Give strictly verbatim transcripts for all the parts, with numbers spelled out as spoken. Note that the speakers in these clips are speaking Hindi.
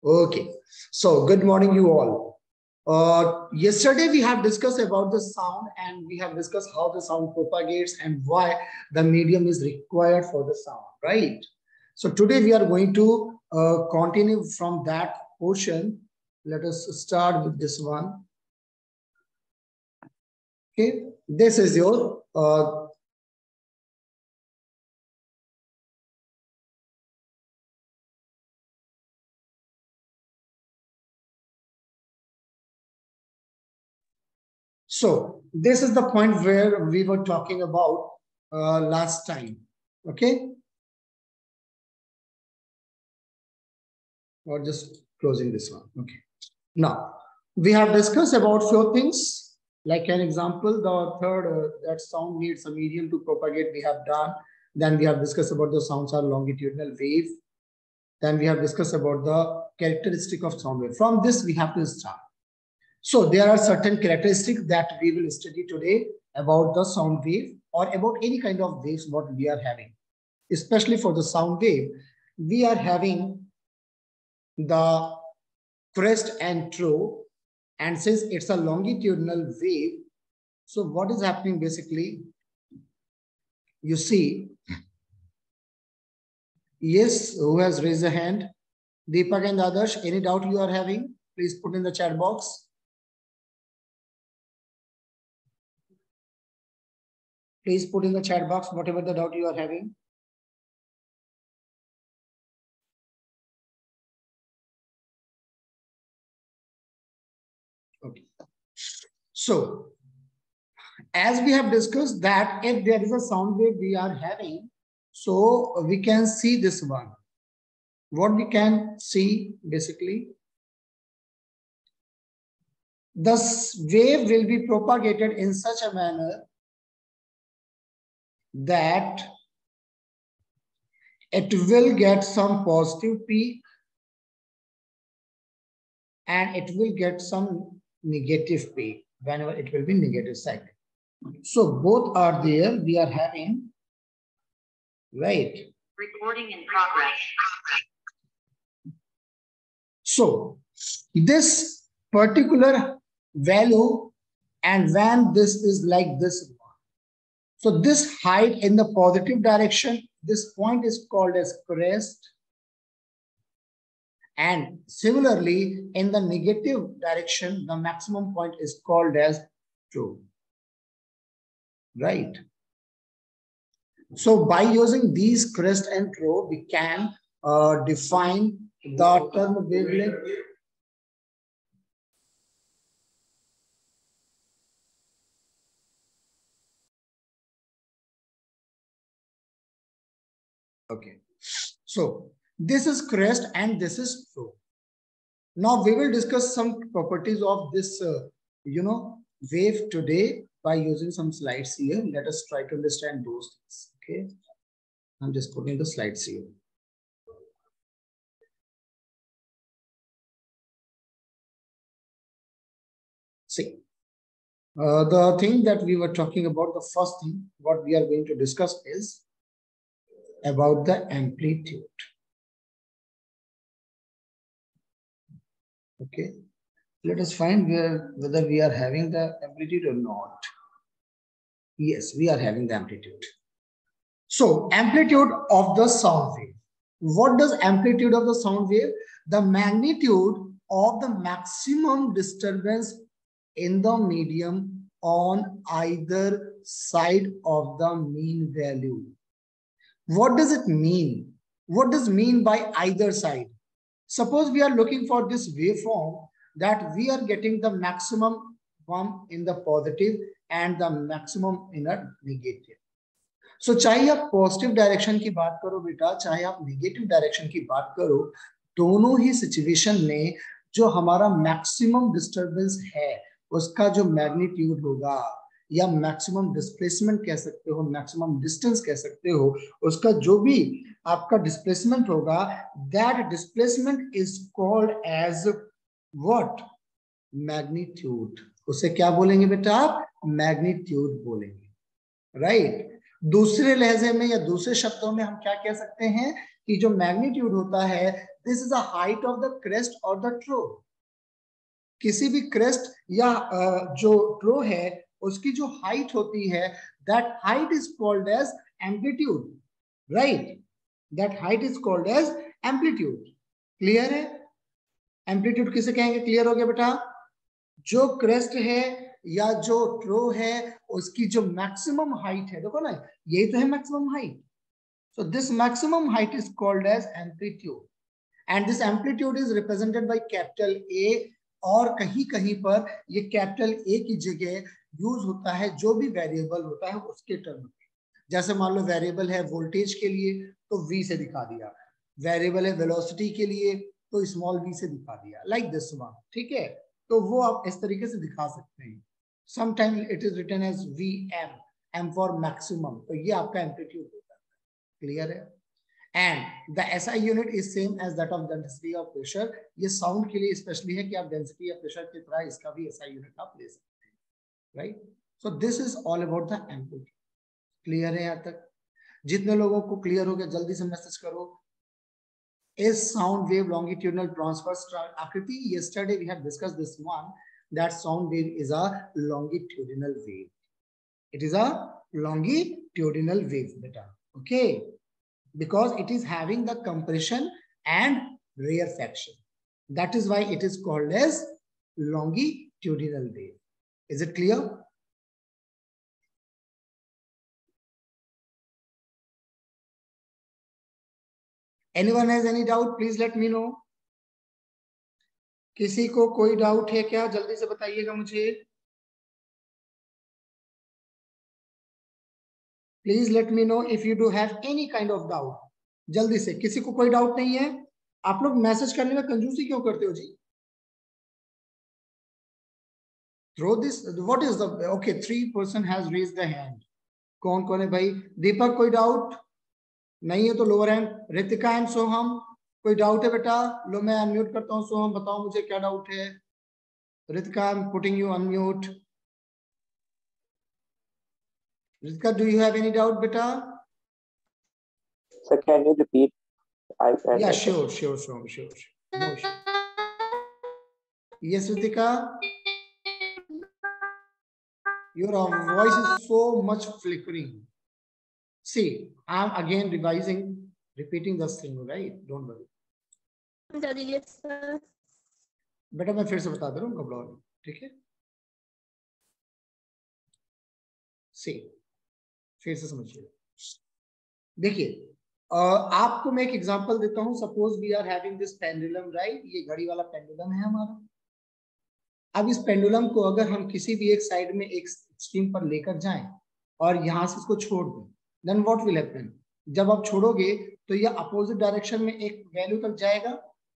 Okay, so good morning, you all. Uh, yesterday we have discussed about the sound and we have discussed how the sound propagates and why the medium is required for the sound, right? So today we are going to uh, continue from that portion. Let us start with this one. Okay, this is your uh, so this is the point where we were talking about uh, last time. Okay, or just closing this one. Okay. Now, we have discussed about few things, like an example, the third, uh, that sound needs a medium to propagate, we have done. Then we have discussed about the sounds are longitudinal wave. Then we have discussed about the characteristic of sound wave. From this, we have to start. So there are certain characteristics that we will study today about the sound wave or about any kind of waves what we are having. Especially for the sound wave, we are having the crest and trough. And since it's a longitudinal wave, so what is happening basically? You see, yes, who has raised a hand? Deepak and Adarsh, any doubt you are having? Please put in the chat box. Please put in the chat box whatever the doubt you are having. Okay. So, as we have discussed that if there is a sound wave we are having, so we can see this one. What we can see basically, the wave will be propagated in such a manner that it will get some positive peak and it will get some negative peak whenever it will be negative side. So both are there. We are having, right? Recording in progress. So this particular value, and when this is like this, so this height in the positive direction, this point is called as crest. And similarly, in the negative direction, the maximum point is called as trough. Right? So by using these crest and trough, we can uh, define the term wavelength. Okay. So this is crest and this is trough. Now we will discuss some properties of this, uh, you know, wave today by using some slides here. Let us try to understand those things. Okay. I'm just putting the slides here. See, uh, the thing that we were talking about, the first thing, what we are going to discuss is about the amplitude. Okay. Let us find where, whether we are having the amplitude or not. Yes, we are having the amplitude. So amplitude of the sound wave. What does amplitude of the sound wave? The magnitude of the maximum disturbance in the medium on either side of the mean value. What does it mean? What does mean by either side? Suppose we are looking for this waveform that we are getting the maximum one in the positive and the maximum in a negative. So so, चाहे आप पॉजिटिव डायरेक्शन की बात करो बेटा, चाहे आप नेगेटिव डायरेक्शन की बात करो, दोनों ही सिचुएशन में जो हमारा मैक्सिमम डिस्टरबेंस है उसका जो मैग्नीट्यूड होगा या मैक्सिमम डिस्प्लेसमेंट कह सकते हो, मैक्सिमम डिस्टेंस कह सकते हो, उसका जो भी आपका डिस्प्लेसमेंट होगा, that displacement is called as what? Magnitude. उसे क्या बोलेंगे बेटा आप? मैग्नीट्यूड बोलेंगे. Right right? दूसरे लहजे में या दूसरे शब्दों में हम क्या कह सकते हैं कि जो मैग्नीट्यूड होता है this is the height of the crest और द ट्रो। किसी भी क्रेस्ट या जो ट्रो है उसकी जो हाइट होती है that height is called as amplitude, right? That height is called as amplitude. Clear है? एम्पलीट्यूड किसे कहेंगे? क्लियर हो गया बेटा? जो क्रेस्ट है या जो ट्रो है उसकी जो मैक्सिमम हाइट है, देखो ना यही तो है maximum height. So this maximum height is called as amplitude and this amplitude is represented by capital A. और कहीं कहीं पर ये कैपिटल ए की जगह यूज होता है जो भी वेरिएबल होता है उसके टर्म में। जैसे मान लो वेरिएबल है वोल्टेज के लिए तो V से दिखा दिया, वेरिएबल है वेलोसिटी के लिए तो स्मॉल v से दिखा दिया, लाइक दिस वन। ठीक है, तो वो आप इस तरीके से दिखा सकते हैं। Sometimes it is written as V M, M for maximum, तो ये आपका एम्पलीट्यूड होता है। क्लियर है? And the SI unit is same as that of density of pressure. ये साउंड के लिए स्पेशली है कि आप डेंसिटी ऑफ प्रेशर की तरह इसका भी एसआई यूनिट आप ले सकते हैं, right? So this is all about the amplitude. Clear है यहाँ तक? जितने लोगों को क्लियर हो गया जल्दी से मैसेज करो। Is sound wave longitudinal transverse akriti? Yesterday we have discussed this one, that sound wave is a longitudinal wave. It is a longitudinal wave beta, okay, because it is having the compression and rarefaction. That is why it is called as longitudinal wave. Is it clear? Anyone has any doubt? Please let me know. किसी को कोई डाउट है क्या? जल्दी से बताइएगा मुझे। Please let me know if you do have any kind of doubt. जल्दी से, किसी को कोई डाउट नहीं है? आप लोग मैसेज करने में कंजूसी क्यों करते हो जी? Throw this, what is the, okay, three person has raised the hand. कौन कौन है भाई? दीपक कोई डाउट नहीं है तो lower hand. Ritika and Soham कोई डाउट है बेटा? लो मैं अनम्यूट करता हूँ। सोहम बताओ मुझे क्या डाउट है। Ritika I am putting you unmute. Ritika, do you have any doubt, beta? Sir, can you repeat? I, I yeah, sure, sure, sure, sure, sure. No issue. Yes, Ritika. Your voice is so much flickering. See, I'm again revising, repeating this thing, right? Don't worry. Yes, sir. बेटा मैं फिर से बता दे रहा हूँ, घबराओ नहीं, ठीक है? See, फिर से समझिए। देखिए, आपको मैं एक एग्जांपल देता हूं। Suppose we are having this pendulum, right? ये घड़ी वाला पेंडुलम है हमारा। अब इस पेंडुलम को अगर हम किसी भी एक साइड में एक एक्सट्रीम पर लेकर जाएं और यहां से इसको छोड़ दें, देन व्हाट विल हैपन? जब आप छोड़ोगे तो ये अपोजिट डायरेक्शन में एक वैल्यू तक जाएगा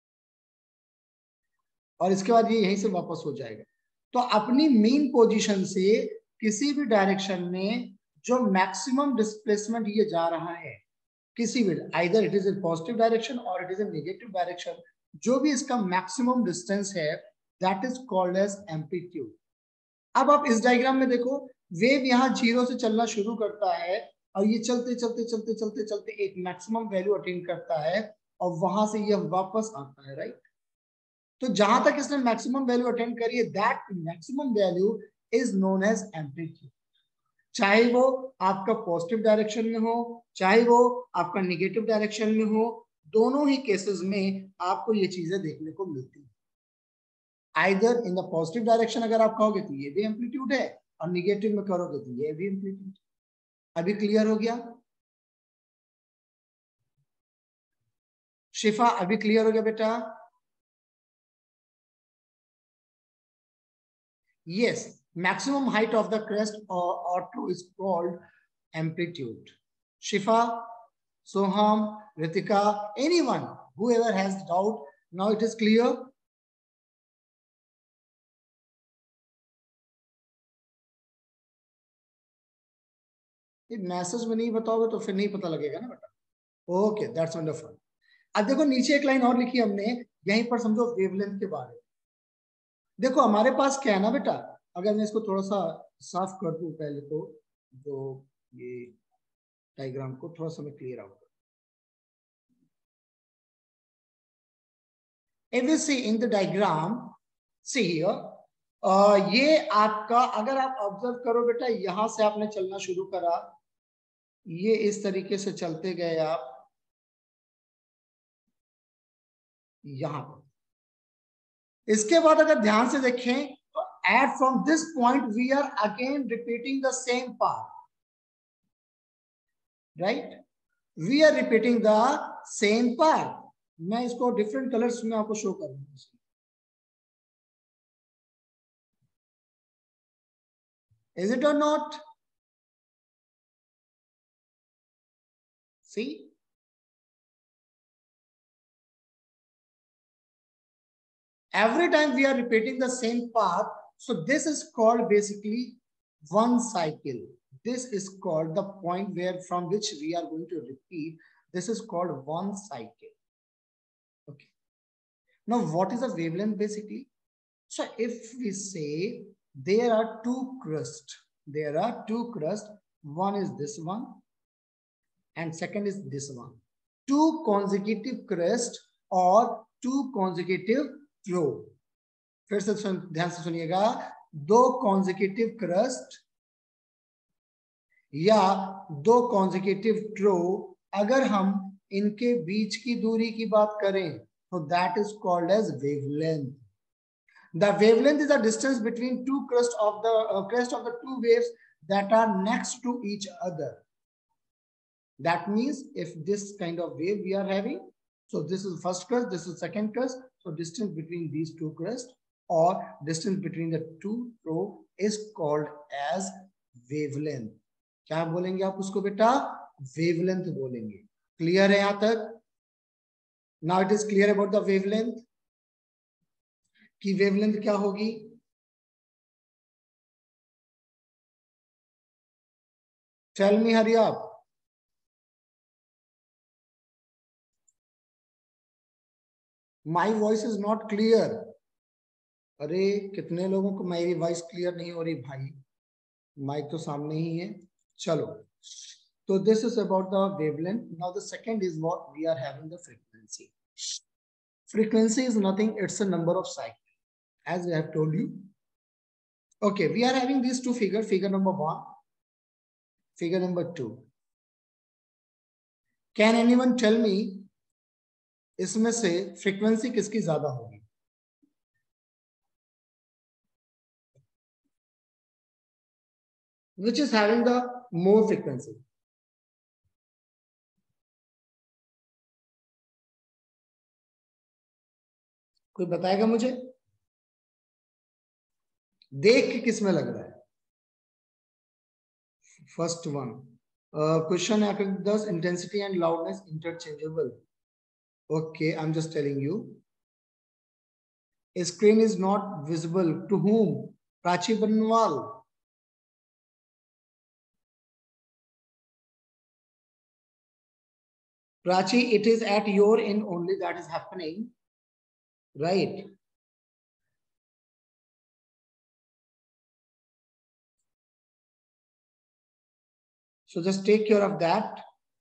और इसके बाद ये यहीं से वापस हो जाएगा। तो अपनी मेन पोजीशन से किसी भी डायरेक्शन में जो मैक्सिमम डिस्प्लेसमेंट ये जा रहा है, किसी भी, either it is in positive direction और it is in negative direction, जो भी इसका मैक्सिमम डिस्टेंस है that is called as amplitude. अब आप इस डायग्राम में देखो, वेव यहाँ जीरो से चलना शुरू करता है और ये चलते चलते चलते चलते चलते एक मैक्सिमम वैल्यू अटेन करता है और वहां से ये वापस आता है, राइट? तो जहां तक इसने मैक्सिमम वैल्यू अटेन करी है, that maximum value is known as amplitude. चाहे वो आपका पॉजिटिव डायरेक्शन में हो, चाहे वो आपका नेगेटिव डायरेक्शन में हो, दोनों ही केसेस में आपको ये चीजें देखने को मिलती है। Either in the positive direction अगर आप कहोगे तो ये भी एम्पलीट्यूड है और नेगेटिव में करोगे तो ये भी एम्पलीट्यूड। अभी क्लियर हो गया? शिफा अभी क्लियर हो गया बेटा? Yes, maximum height of the crest or, or true is called amplitude. Shifa, Soham, Ritika, anyone, whoever has doubt, now it is clear. Message में नहीं बताओगे तो फिर नहीं पता लगेगा ना बेटा। Okay, that's wonderful. अब देखो नीचे एक लाइन और लिखी हमने, यहीं पर समझो वेवलेंथ के बारे में। देखो हमारे पास क्या है ना बेटा, अगर मैं इसको थोड़ा सा साफ कर दूं पहले तो, जो ये डायग्राम को थोड़ा सा मैं clear out If you see in the diagram, see here, uh, ये आपका, अगर आप ऑब्जर्व करो बेटा, यहां से आपने चलना शुरू करा, ये इस तरीके से चलते गए आप यहां पर। इसके बाद अगर ध्यान से देखें तो at from this point we are again repeating the same path, right, we are repeating the same path. मैं इसको डिफरेंट कलर्स में आपको शो करूंगा। Is it or not? See? Every time we are repeating the same path, so this is called basically one cycle. This is called the point where from which we are going to repeat. This is called one cycle. Okay. Now, what is a wavelength basically? So if we say there are two crusts, there are two crusts, one is this one and second is this one. Two consecutive crusts or two consecutive trough. फिर से सुन, ध्यान से सुनिएगा, दो कॉन्जिक्यूटिव क्रस्ट या दो कॉन्जिक्यूटिव थ्रो, अगर हम इनके बीच की दूरी की बात करें तो that is called as wavelength. The wavelength is the distance between two crest of the uh, crest of the two waves that are next to each other. That means if this kind of wave we are having, so this is first crest, this is second crest, so distance between these two crests or distance between the two throw is called as wavelength. क्या बोलेंगे आप उसको बेटा? Wavelength बोलेंगे। क्लियर है यहां तक? Now it is clear about the wavelength कि wavelength क्या होगी? Tell me, hurry up. My voice is not clear. अरे कितने लोगों को मेरी वॉइस क्लियर नहीं हो रही भाई? माइक तो सामने ही है। चलो, तो this is about the wavelength. Now the second is what we are having the frequency. Frequency is nothing, it's a number of cycles, as we have told you. Okay, we are having these two figures, figure number one, figure number two. Can anyone tell me इसमें से फ्रीक्वेंसी किसकी ज्यादा होगी? Which is having the more frequency? कोई बताएगा मुझे? देख के किस में लग रहा है? फर्स्ट वन क्वेश्चन है, does intensity and loudness interchangeable? Okay, I'm just telling you. A screen is not visible to whom? Prachi Banwal. Prachi, it is at your end only that is happening, right? So just take care of that.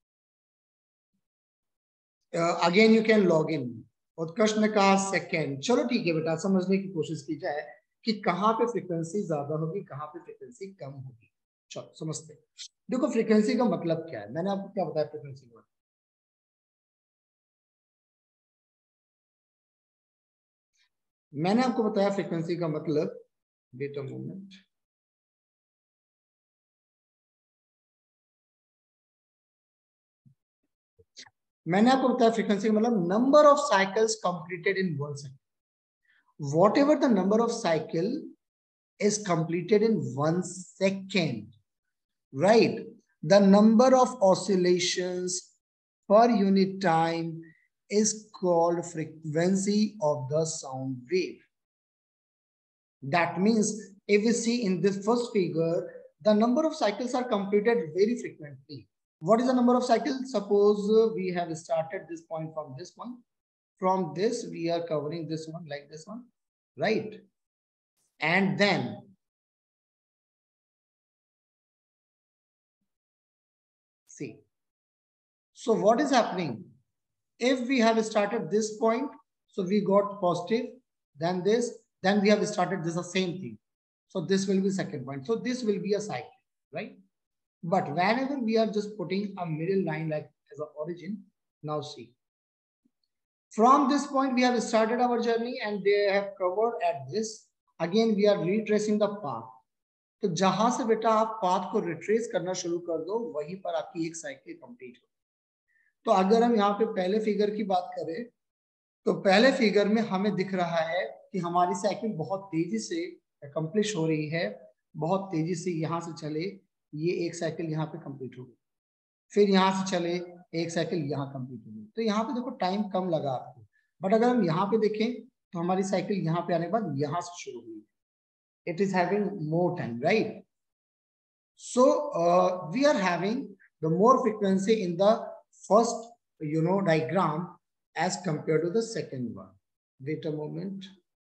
Uh, again you can log in. Utkarsh ने कहा सेकेंड। चलो ठीक है बेटा, समझने की कोशिश की जाए कि कहां पे फ्रीक्वेंसी ज्यादा होगी, कहां पे फ्रीक्वेंसी कम होगी। चलो समझते हैं। देखो फ्रीक्वेंसी का मतलब क्या है, मैंने आपको क्या बताया फ्रीक्वेंसी का? मैंने आपको बताया फ्रीक्वेंसी का मतलब, वेट अ मोमेंट, मैंने आपको बताया फ्रीक्वेंसी का मतलब number of cycles completed in one second. Whatever the number of cycle is completed in one second, right? The number of oscillations per unit time is called frequency of the sound wave. That means if we see in this first figure, the number of cycles are completed very frequently. What is the number of cycles? Suppose we have started this point from this point. From this, we are covering this one like this one, right? And then see. So what is happening? If we have started this point, So we got positive, then this, then we have started this the same thing. So this will be second point. So this will be a cycle, right? But whenever we are just putting a middle line like as an origin, now see. From this point, we have started our journey and they have covered at this. Again, we are retracing the path. तो जहां से बेटा आप पाथ को रिट्रेस करना शुरू कर दो, वहीं पर आपकी एक साइकिल कंप्लीट हो। तो अगर हम यहाँ पे पहले फिगर की बात करें, तो पहले फिगर में हमें दिख रहा है कि हमारी साइकिल बहुत तेजी से अकम्प्लिश हो रही है, बहुत तेजी से यहाँ से चले, ये एक साइकिल यहाँ पे कंप्लीट हो गई, फिर यहाँ से चले एक साइकिल यहाँ कंप्लीट हो गई। तो यहाँ पे देखो टाइम कम लगा आपको, बट अगर हम यहाँ पे देखें तो हमारी साइकिल यहाँ पे आने के बाद यहाँ से शुरू हुई। It is having more time, right? So uh, we are having the more frequency in the first, you know, diagram as compared to the second one. Wait a moment.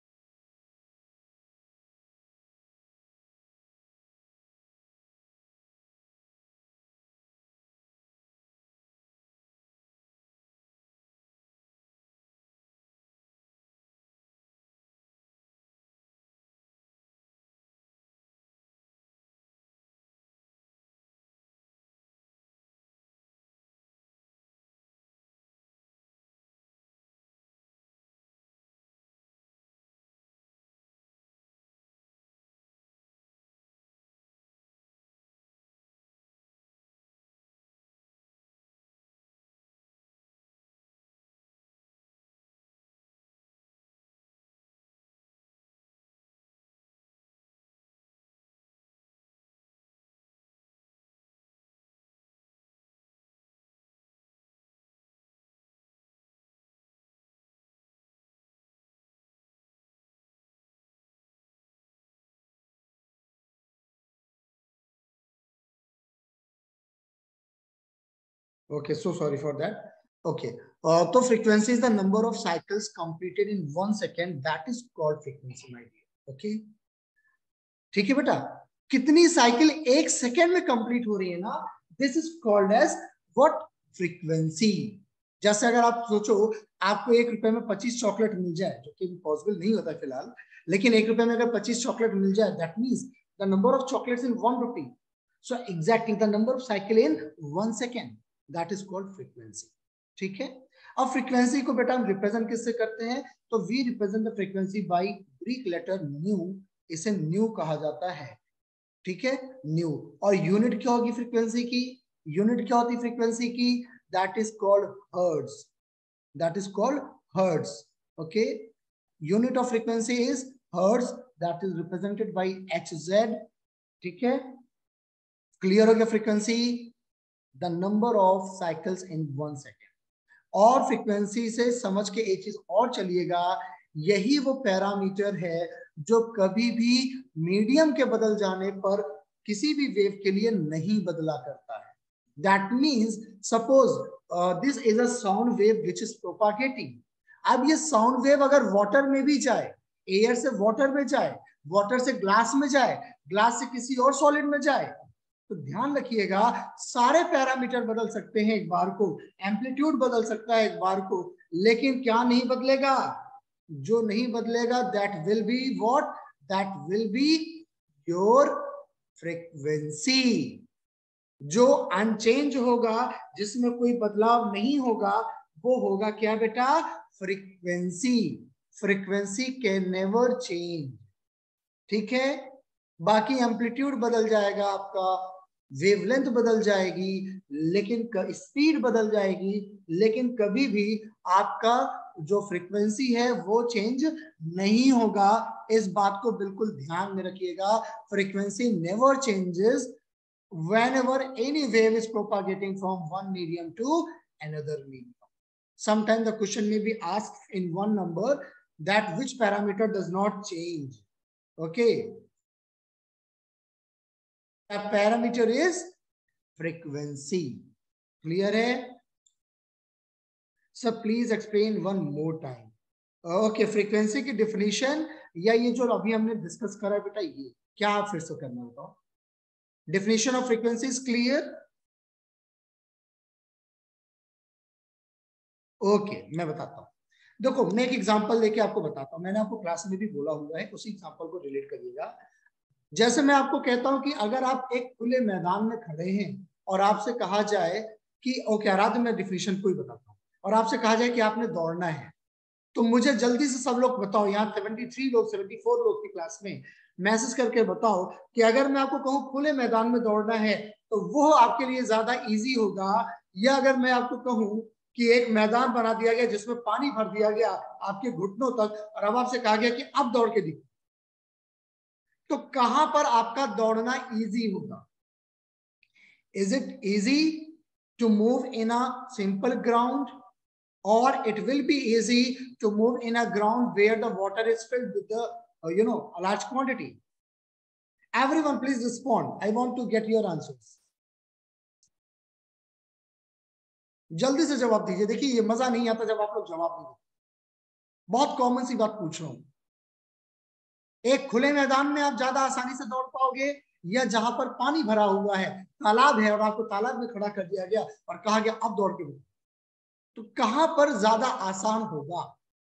Okay, so sorry for that. Okay, uh, so frequency is the number of cycles completed in one second. That is called frequency, my dear. Okay, ठीक है बेटा, कितनी साइकिल एक सेकेंड में कंप्लीट हो रही है ना, this is called as what, frequency. जैसे अगर आप सोचो आपको एक रुपए में पच्चीस चॉकलेट मिल जाए, जो कि पॉसिबल नहीं होता फिलहाल, लेकिन एक रुपए में अगर पच्चीस चॉकलेट मिल जाए, that means the number of chocolates in one rupee, so exactly the number of cycle in one second, that is called frequency. ठीक है, अब फ्रीक्वेंसी को बेटा हम रिप्रेजेंट किससे करते हैं, तो we represent the frequency by Greek letter nu, इसे न्यू कहा जाता है। ठीक है, न्यू। और यूनिट क्या होगी फ्रीक्वेंसी की, यूनिट क्या होती है फ्रीक्वेंसी की, that is called hertz, that is called hertz. Okay, unit of frequency is hertz, that is represented by H Z. ठीक है, क्लियर हो गया frequency, the number of cycles in one second. और फ्रीक्वेंसी से समझ के एक चीज और चलिएगा, यही वो पैरामीटर है जो कभी भी मीडियम के बदल जाने पर किसी भी वेव के लिए नहीं बदला करता है। That means suppose this is a sound wave which is propagating. अब ये साउंड वेव अगर वाटर में भी जाए, एयर से वाटर में जाए, वाटर से ग्लास में जाए, ग्लास से किसी और सॉलिड में जाए, तो ध्यान रखिएगा सारे पैरामीटर बदल सकते हैं एक बार को, एम्पलीट्यूड बदल सकता है एक बार को, लेकिन क्या नहीं बदलेगा, जो नहीं बदलेगा that will be what, that will be your frequency. जो अनचेंज होगा, जिसमें कोई बदलाव नहीं होगा, वो होगा क्या बेटा, frequency. Frequency can never change. ठीक है, बाकी एम्पलीट्यूड बदल जाएगा आपका, वेवलेंथ बदल जाएगी, लेकिन स्पीड बदल जाएगी, लेकिन कभी भी आपका जो फ्रीक्वेंसी है वो चेंज नहीं होगा। इस बात को बिल्कुल ध्यान में रखिएगा, frequency never changes whenever any wave is propagating from one medium to another medium. Sometimes the question may be asked in one number that which parameter does not change. Okay, the parameter is frequency. Clear hai? So please explain one more time. Okay, frequency की definition या ये जो अभी हमने डिस्कस करा है बेटा, ये क्या आप फिर से करना बताओ। Definition of frequency is clear? Okay, मैं बताता हूं। देखो मैं एक एग्जांपल लेके आपको बताता हूं, मैंने आपको क्लास में भी बोला हुआ है, उसी एग्जांपल को रिलेट करिएगा। जैसे मैं आपको कहता हूं कि अगर आप एक खुले मैदान में खड़े हैं और आपसे कहा जाए कि ओके आराध्य, मैं डिफिनेशन को ही बताता हूं, और आपसे कहा जाए कि आपने दौड़ना है, तो मुझे जल्दी से सब लोग बताओ, यहाँ तिहत्तर लोग चौहत्तर लोग की क्लास में मैसेज करके बताओ कि अगर मैं आपको कहूं खुले मैदान में दौड़ना है तो वो आपके लिए ज्यादा इजी होगा, या अगर मैं आपको कहूं कि एक मैदान बना दिया गया जिसमें पानी भर दिया गया आपके घुटनों तक और अब आपसे कहा गया कि अब दौड़ के दिखो, तो कहां पर आपका दौड़ना इजी होगा? Is it easy to move in a simple ground, or it will be easy to move in a ground where the water is filled with the uh, you know a large quantity? Everyone please respond, I want to get your answers. जल्दी से जवाब दीजिए। देखिए ये मजा नहीं आता जब आप लोग जवाब नहीं देते, बहुत कॉमन सी बात पूछ रहा हूं। एक खुले मैदान में आप ज्यादा आसानी से दौड़ पाओगे, या जहां पर पानी भरा हुआ है, तालाब है और आपको तालाब में खड़ा कर दिया गया और कहा गया अब दौड़ के दो, तो कहां पर ज्यादा आसान होगा?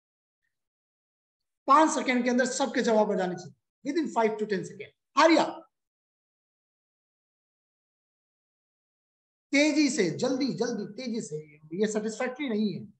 पांच सेकंड के अंदर सबके जवाब आ जाने चाहिए, within five to ten second. हरिया तेजी से, जल्दी जल्दी तेजी से, ये सेटिस्फैक्टरी नहीं है।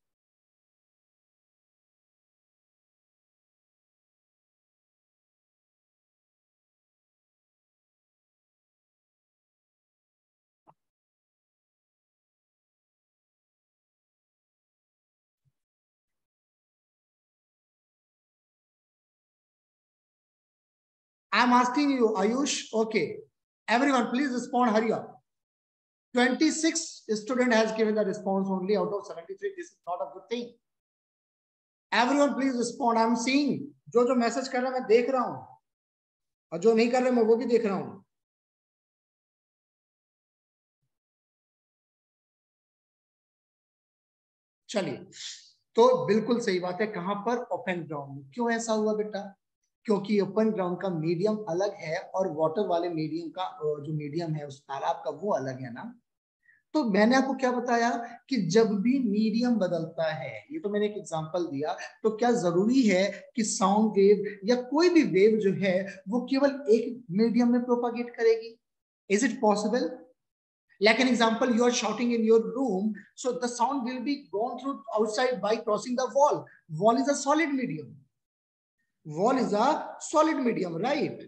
I am asking you Ayush, okay everyone please respond, hurry up. twenty-six student has given the response only out of seventy-three. This is not a good thing. Everyone please respond. I am seeing जो जो मैसेज कर रहे हैं मैं देख रहा हूं, और जो नहीं कर रहे मैं वो भी देख रहा हूं। चलिए, तो बिल्कुल सही बात है, कहां पर? Open ground. क्यों ऐसा हुआ बेटा? क्योंकि ओपन ग्राउंड का मीडियम अलग है और वाटर वाले मीडियम का जो मीडियम है उस तालाब का वो अलग है ना। तो मैंने आपको क्या बताया कि जब भी मीडियम बदलता है, ये तो मैंने एक एग्जांपल दिया, तो क्या जरूरी है कि साउंड वेव या कोई भी वेव जो है वो केवल एक मीडियम में प्रोपागेट करेगी? Is it possible? Like an example, you are shouting in your room, so the sound will be gone through outside by crossing the wall. Wall is a solid medium. Wall is a solid medium, right?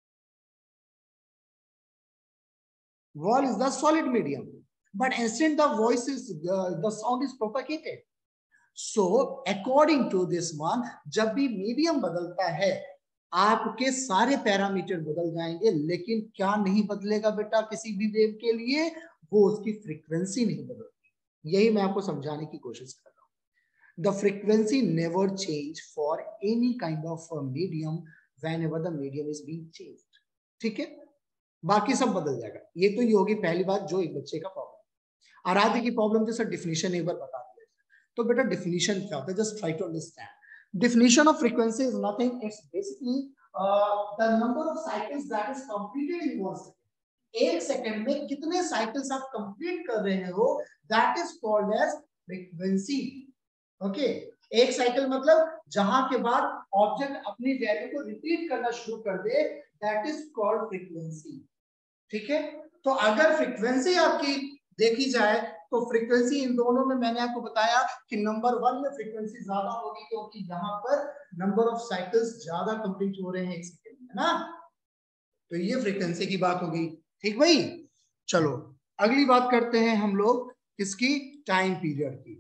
Wall is the solid medium. But instead the voice is, uh, the sound is propagated. So according to this one, जब भी मीडियम बदलता है आपके सारे पैरामीटर बदल जाएंगे, लेकिन क्या नहीं बदलेगा बेटा किसी भी वेव के लिए? वो उसकी फ्रीक्वेंसी नहीं बदलती। यही मैं आपको समझाने की कोशिश कर रहा हूं। The frequency never change for any kind of medium whenever the medium is being changed. ठीक है, बाकी सब बदल जाएगा। ये तो ये होगी पहली बात जो एक बच्चे का प्रॉब्लम। आराध्य की प्रॉब्लम जैसा डिफिनेशन एक बार बता दिया, तो बेटा डिफिनेशन क्या होता है? Just try to understand. Definition of frequency is nothing. It's basically uh, the number of cycles that is completed in one second. एक सेकंड में कितने साइकिल्स आप कंप्लीट कर रहे हो, that is called as frequency. Okay? एक साइकिल मतलब जहां के बाद ऑब्जेक्ट अपनी वैल्यू को रिपीट करना शुरू कर दे, that is called frequency. ठीक है? तो अगर फ्रीक्वेंसी आपकी देखी जाए तो फ्रीक्वेंसी इन दोनों में मैंने आपको बताया कि नंबर वन में फ्रीक्वेंसी ज्यादा होगी क्योंकि यहाँ पर नंबर ऑफ साइकिल्स ज्यादा कंप्लीट हो रहे हैं एक सेकंड में, है ना। तो ये फ्रीक्वेंसी की बात हो गई। ठीक भाई, चलो अगली बात करते हैं हम लोग किसकी? टाइम पीरियड की।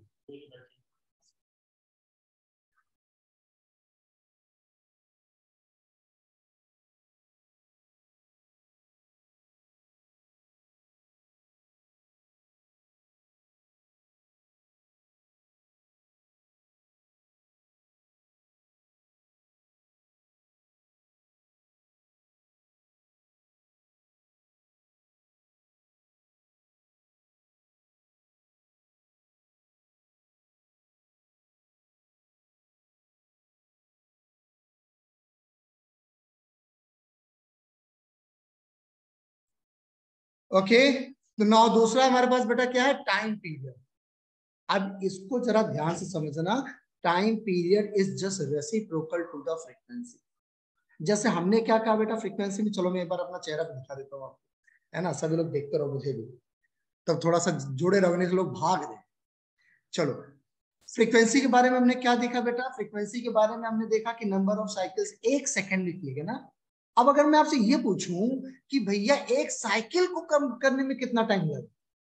ओके, तो नाउ दूसरा हमारे पास बेटा क्या है? Time period. अब इसको जरा ध्यान से समझना, time period is just reciprocal to the frequency. जैसे हमने क्या कहा बेटा फ्रीक्वेंसी में, चलो मैं एक बार अपना चेहरा भी दिखा देता हूँ आपको, है ना, सभी लोग देखते रहो मुझे भी, तब थोड़ा सा जुड़े रहोगे तो लोग भाग रहे। चलो फ्रीक्वेंसी के बारे में हमने क्या देखा बेटा, फ्रीक्वेंसी के बारे में हमने देखा कि नंबर ऑफ साइकिल्स एक सेकंड निकलेगा ना। अब अगर मैं आपसे ये पूछूं कि भैया एक साइकिल को कम करने में कितना टाइम लगेगा,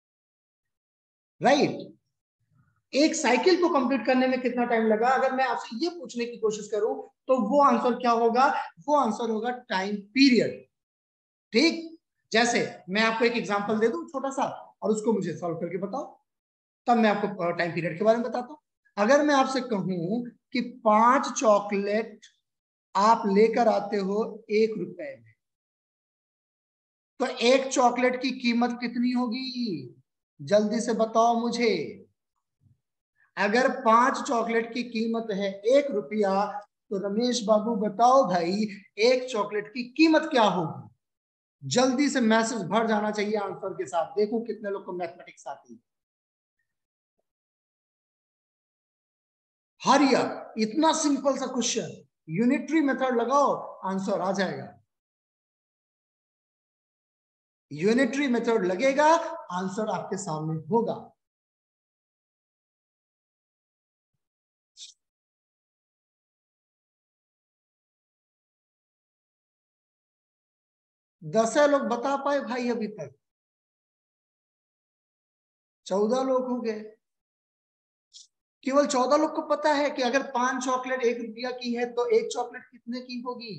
राइट, एक साइकिल को कंप्लीट करने में कितना टाइम लगा, अगर मैं आपसे ये पूछने की कोशिश करूं तो वो आंसर क्या होगा, वो आंसर होगा टाइम पीरियड। ठीक, जैसे मैं आपको एक एग्जांपल दे दूं छोटा सा और उसको मुझे सॉल्व करके बताओ, तब मैं आपको टाइम पीरियड के बारे में बताता हूं। अगर मैं आपसे कहूं कि पांच चॉकलेट आप लेकर आते हो एक रुपए में, तो एक चॉकलेट की कीमत कितनी होगी, जल्दी से बताओ मुझे। अगर पांच चॉकलेट की कीमत है एक रुपया, तो रमेश बाबू बताओ भाई एक चॉकलेट की कीमत क्या होगी। जल्दी से मैसेज भर जाना चाहिए आंसर के साथ, देखो कितने लोग को मैथमेटिक्स आती है। हरी अप, इतना सिंपल सा क्वेश्चन, यूनिटरी मेथड लगाओ आंसर आ जाएगा। यूनिटरी मेथड लगेगा आंसर आपके सामने होगा। दस लोग बता पाए भाई अभी तक, चौदह लोग हो गए। केवल चौदह लोग को पता है कि अगर पांच चॉकलेट एक रुपया की है तो एक चॉकलेट कितने की होगी।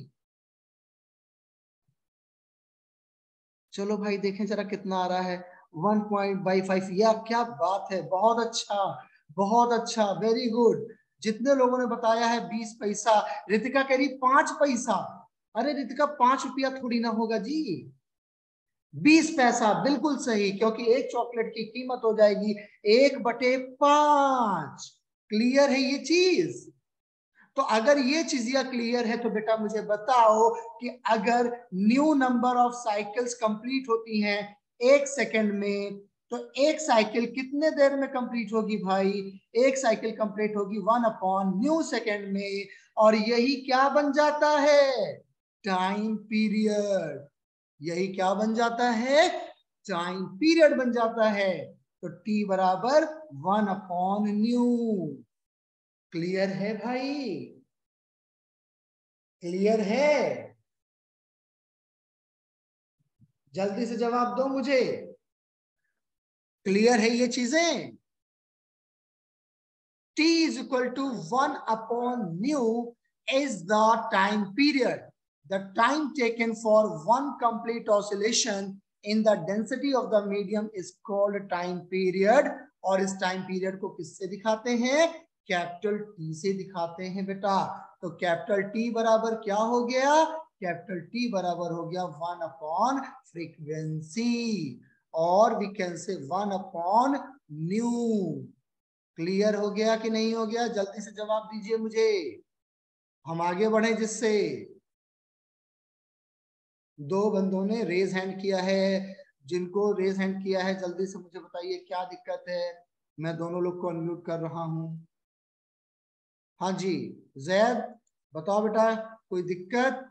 चलो भाई देखें जरा कितना आ रहा है, वन पॉइंट बाई फाइव। या क्या बात है, बहुत अच्छा बहुत अच्छा, वेरी गुड। जितने लोगों ने बताया है बीस पैसा, रितिका कह रही पांच पैसा। अरे रितिका पांच रुपया थोड़ी ना होगा जी, बीस पैसा, बिल्कुल सही, क्योंकि एक चॉकलेट की कीमत हो जाएगी एक बटे पांच। क्लियर है ये चीज। तो अगर ये चीजियां क्लियर है तो बेटा मुझे बताओ कि अगर nu number of cycles complete होती हैं एक सेकंड में, तो एक साइकिल कितने देर में कंप्लीट होगी भाई, एक साइकिल कंप्लीट होगी वन अपॉन न्यू सेकंड में, और यही क्या बन जाता है, टाइम पीरियड। यही क्या बन जाता है, टाइम पीरियड बन जाता है। तो टी बराबर वन अपॉन न्यू। क्लियर है भाई, क्लियर है, जल्दी से जवाब दो मुझे, क्लियर है ये चीजें। T is equal to one upon nu is the time period, the time taken for one complete oscillation in the density of the medium is called time period। और इस टाइम पीरियड को किससे दिखाते हैं, कैपिटल टी से दिखाते हैं बेटा। तो कैपिटल टी बराबर क्या हो गया, कैपिटल टी बराबर हो गया वन अपॉन फ्रीक्वेंसी, और we can say one upon nu. Clear हो गया कि नहीं हो गया, जल्दी से जवाब दीजिए मुझे, हम आगे बढ़े जिससे। दो बंदों ने रेज हैंड किया है, जिनको रेज हैंड किया है जल्दी से मुझे बताइए क्या दिक्कत है। मैं दोनों लोग को अनम्यूट कर रहा हूं। हाँ जी जैद बताओ बेटा, कोई दिक्कत।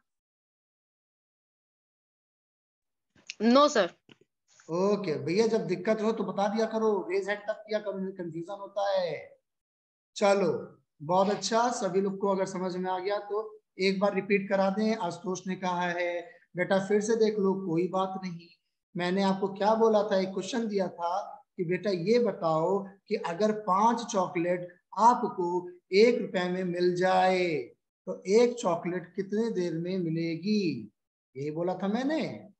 No sir. ओके भैया, जब दिक्कत हो तो बता दिया करो, रेज हैंड तब किया करो, कंफ्यूजन होता है। चलो बहुत अच्छा, सभी लोग को अगर समझ में आ गया तो एक बार रिपीट करा दें। आशुतोष ने कहा है बेटा फिर से देख लो, कोई बात नहीं। मैंने आपको क्या बोला था, एक क्वेश्चन दिया था कि बेटा ये बताओ कि अगर पांच चॉकलेट आपको एक रुपए में मिल जाए तो एक चॉकलेट कितने देर में मिलेगी, यही बोला था मैंने।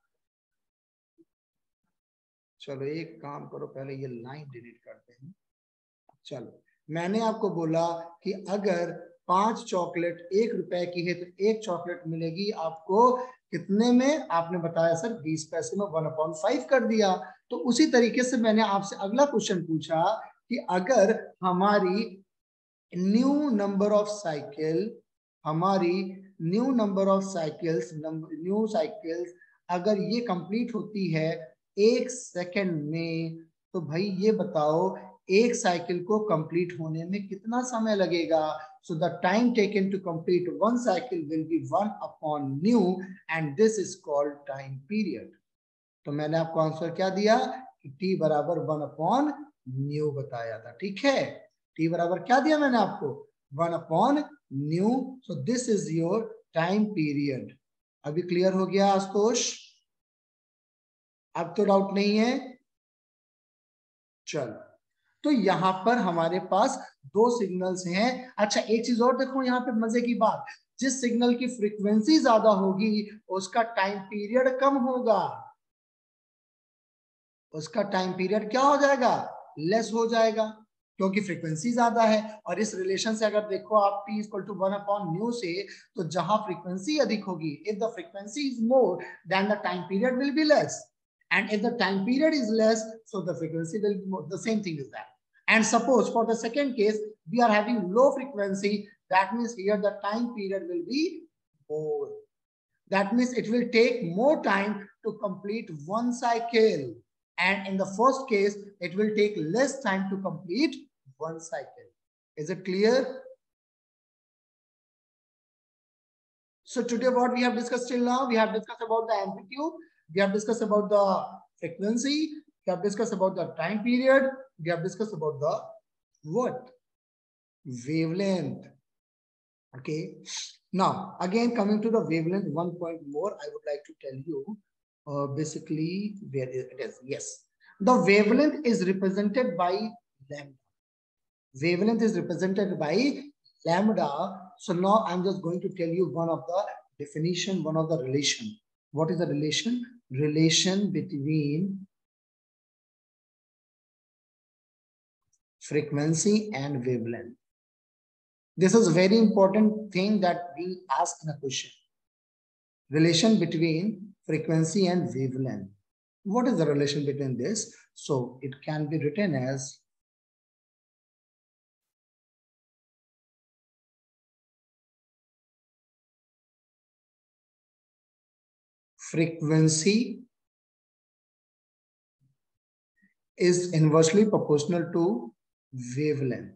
चलो एक काम करो, पहले ये लाइन डिलीट करते हैं। चलो मैंने आपको बोला कि अगर पांच चॉकलेट एक रुपए की है तो एक चॉकलेट मिलेगी आपको कितने में, आपने बताया सर बीस पैसे में, वन अपॉइंट फाइव कर दिया। तो उसी तरीके से मैंने आपसे अगला क्वेश्चन पूछा कि अगर हमारी न्यू नंबर ऑफ साइकिल, हमारी nu number of cycles nu cycles अगर ये कंप्लीट होती है एक सेकंड में, तो भाई ये बताओ एक साइकिल को कंप्लीट होने में कितना समय लगेगा? So the time taken to complete one cycle will be one upon nu and this is called time period. तो मैंने आपको आंसर क्या दिया कि टी बराबर वन अपॉन न्यू बताया था, ठीक है। टी बराबर क्या दिया मैंने आपको? One upon nu. So this is your time period. अभी क्लियर हो गया आशुतोष? अब तो डाउट नहीं है? चलो, तो यहां पर हमारे पास दो सिग्नल्स हैं। अच्छा, एक चीज और देखो यहाँ पे मजे की बात, जिस सिग्नल की फ्रीक्वेंसी ज्यादा होगी उसका टाइम पीरियड कम होगा, उसका टाइम पीरियड क्या हो जाएगा? लेस हो जाएगा, क्योंकि फ्रीक्वेंसी ज्यादा है। और इस रिलेशन से अगर देखो आप t equal to one upon nu से, तो जहां फ्रीक्वेंसी अधिक होगी, if the frequency is more than the time period will be less, and if the time period is less, so the frequency will be more. The same thing is that. And suppose for the second case we are having low frequency, that means here the time period will be more. That means it will take more time to complete one cycle, and in the first case it will take less time to complete one cycle. Is it clear? So today what we have discussed till now, we have discussed about the amplitude, we have discussed about the frequency, we have discussed about the time period, we have discussed about the what? Wavelength. Okay. Now, again coming to the wavelength, one point more I would like to tell you. Uh, basically, where it is. Yes. The wavelength is represented by lambda. Wavelength is represented by lambda. So now I'm just going to tell you one of the definition, one of the relation. What is the relation? Relation between frequency and wavelength. This is a very important thing that we ask in a question. Relation between frequency and wavelength. What is the relation between this? So it can be written as frequency is inversely proportional to wavelength.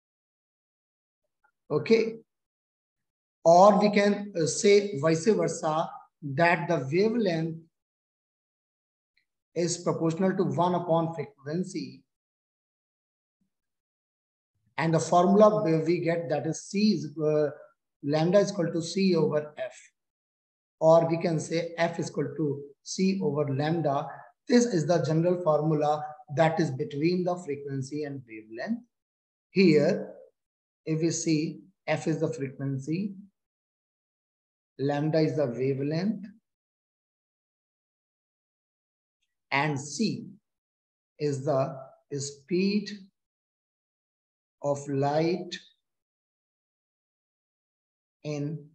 Okay. Or we can say vice versa, that the wavelength is proportional to one upon frequency, and the formula we get, that is C is uh, lambda is equal to C over F, or we can say F is equal to C over lambda. This is the general formula that is between the frequency and wavelength. Here, if we see, F is the frequency, lambda is the wavelength, and C is the speed of light in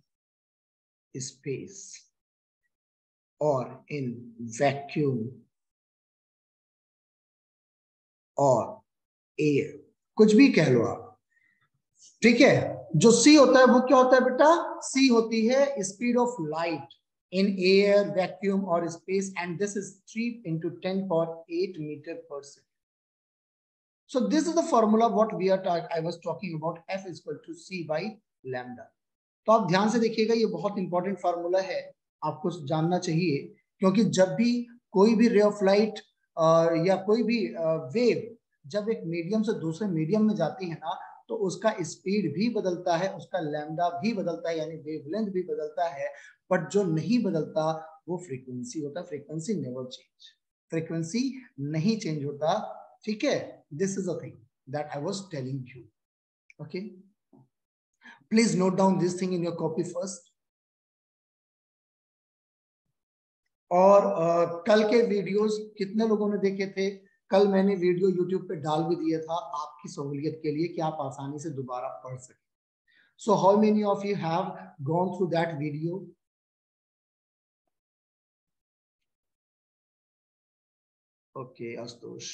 space or in vacuum और एयर, कुछ भी कह लो आप, ठीक है। जो सी होता है वो क्या होता है बेटा? सी होती है speed of light in air, vacuum और space, and this is three into ten power eight metre per second. So this is the formula what we are talking, I was talking about, F is equal to C by lambda. तो आप ध्यान से देखिएगा, ये बहुत इंपॉर्टेंट फार्मूला है, आपको जानना चाहिए, क्योंकि जब भी कोई भी रे ऑफ लाइट या कोई भी वेव जब एक मीडियम से दूसरे मीडियम में जाती है ना, तो उसका स्पीड भी बदलता है, उसका लैम्डा भी बदलता है, यानी वेवलेंथ भी बदलता है, बट जो नहीं बदलता वो फ्रीक्वेंसी होता है. फ्रीक्वेंसी नेवर चेंज, फ्रीक्वेंसी नहीं चेंज होता, ठीक है. This is a thing that I was telling you. Okay, please note down this thing in your copy first. और uh, कल के वीडियोस कितने लोगों ने देखे थे? कल मैंने वीडियो यूट्यूब पे डाल भी दिया था आपकी सहूलियत के लिए कि आप आसानी से दोबारा पढ़ सकें. So how many of you have gone through that video? Okay Ashutosh,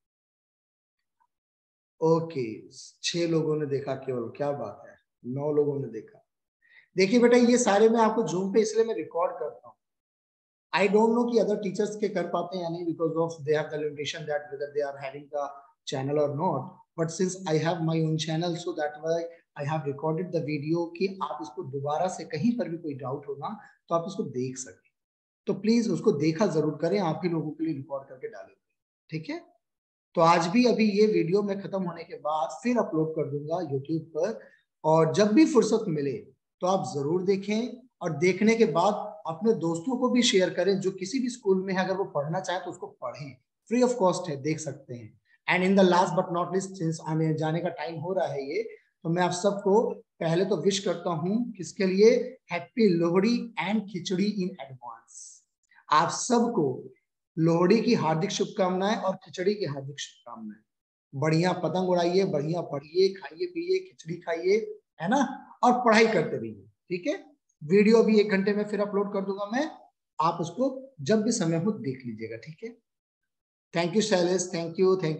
okay, छह लोगों ने देखा केवल, क्या बात है, नौ लोगों ने देखा. देखिए बेटा, ये सारे मैं आपको जूम पे इसलिए मैं रिकॉर्ड करता हूँ. I don't know कि अदर टीचर्स के कर पाते हैं या नहीं, because of they have the limitation that whether they are having the channel or not, but since I have my own channel, so that why I have recorded the video कि आप इसको दोबारा से कहीं पर भी कोई डाउट हो ना तो आप इसको देख सकें। तो प्लीज उसको देखा जरूर करें, आप ही लोगों के लिए रिकॉर्ड करके डालेंगे, ठीक है। तो आज भी अभी ये वीडियो मैं खत्म होने के बाद फिर अपलोड कर दूंगा यूट्यूब पर, और जब भी फुर्सत मिले तो आप जरूर देखें, और देखने के बाद अपने दोस्तों को भी शेयर करें जो किसी भी स्कूल में है, अगर वो पढ़ना चाहे तो उसको पढ़ें, फ्री ऑफ कॉस्ट है, देख सकते हैं। And in the last but not least, since आने जाने का टाइम हो रहा है ये, तो मैं आप सबको पहले तो विश करता हूं किसके लिए, happy Lohri and Khichdi in advance. आप सबको लोहड़ी की हार्दिक शुभकामनाएं और खिचड़ी की हार्दिक शुभकामनाएं। बढ़िया पतंग उड़ाइए, बढ़िया पढ़िए, खाइए पिए, खिचड़ी खाइए, है ना, और पढ़ाई करते रहिए, ठीक है। वीडियो भी एक घंटे में फिर अपलोड कर दूंगा मैं, आप उसको जब भी समय हो देख लीजिएगा, ठीक है। Thank you Shailesh, thank you thank you.